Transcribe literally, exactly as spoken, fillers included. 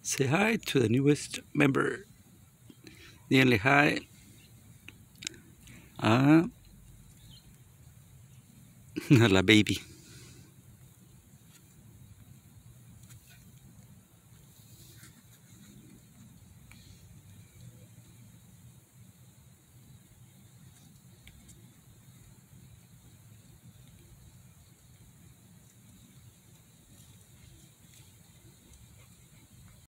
Say hi to the newest member. Díganle hi a, a la baby.